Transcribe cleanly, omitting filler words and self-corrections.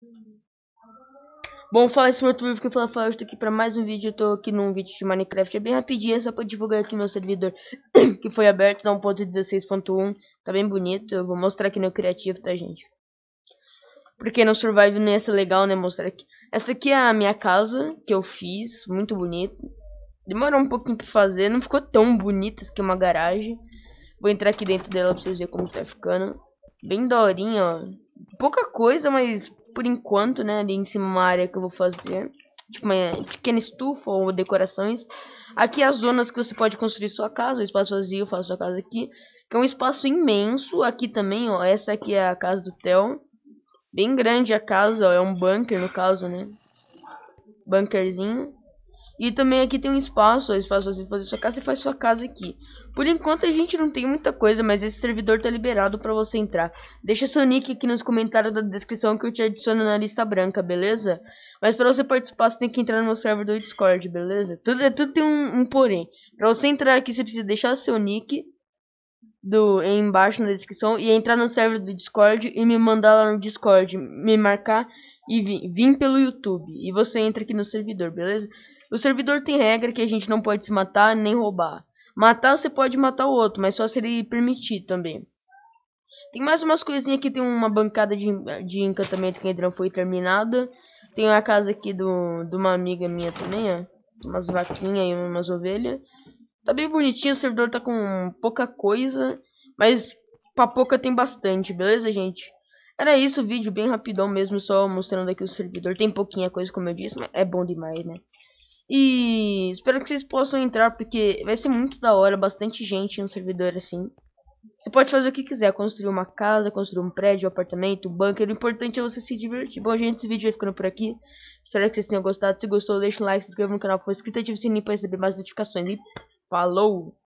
Bom, fala esse meu YouTube que eu falo, eu estou aqui para mais um vídeo. Eu tô aqui num vídeo de Minecraft, é bem rapidinho, é só para divulgar aqui meu servidor que foi aberto na 1.16.1. Tá bem bonito, eu vou mostrar aqui no criativo, tá, gente? Porque no Survive não ia ser legal, né, mostrar aqui. Essa aqui é a minha casa que eu fiz, muito bonito. Demorou um pouquinho pra fazer, não ficou tão bonita, essa aqui é uma garagem. Vou entrar aqui dentro dela pra vocês verem como tá ficando. Bem daorinha, ó. Pouca coisa, mas por enquanto, né, ali em cima uma área que eu vou fazer. Tipo uma pequena estufa ou decorações. Aqui as zonas que você pode construir sua casa, o espaço vazio, faço sua casa aqui. Que é um espaço imenso. Aqui também, ó, essa aqui é a casa do Theo. Bem grande a casa, ó, é um bunker no caso, né? Bunkerzinho. E também aqui tem um espaço, assim, fazer sua casa e faz sua casa aqui. Por enquanto a gente não tem muita coisa, mas esse servidor tá liberado pra você entrar. Deixa seu nick aqui nos comentários da descrição que eu te adiciono na lista branca, beleza? Mas pra você participar você tem que entrar no meu server do Discord, beleza? Tudo tem um porém. Pra você entrar aqui você precisa deixar seu nick embaixo na descrição e entrar no server do Discord e me mandar lá no Discord, me marcar e vir pelo YouTube. E você entra aqui no servidor, beleza? O servidor tem regra que a gente não pode se matar nem roubar. Matar você pode matar o outro, mas só se ele permitir também. Tem mais umas coisinhas aqui, tem uma bancada de encantamento que ainda não foi terminada. Tem a casa aqui de uma amiga minha também, ó. Umas vaquinhas e umas ovelhas. Tá bem bonitinho, o servidor tá com pouca coisa, mas pra pouca tem bastante, beleza, gente? Era isso, o vídeo bem rapidão mesmo, só mostrando aqui o servidor. Tem pouquinha coisa, como eu disse, mas é bom demais, né? E espero que vocês possam entrar, porque vai ser muito da hora, bastante gente em um servidor assim. Você pode fazer o que quiser, construir uma casa, construir um prédio, um apartamento, um bunker. O importante é você se divertir. Bom, gente, esse vídeo vai ficando por aqui. Espero que vocês tenham gostado. Se gostou, deixa um like, se inscreva no canal, for inscrito, ative o sininho para receber mais notificações. E falou!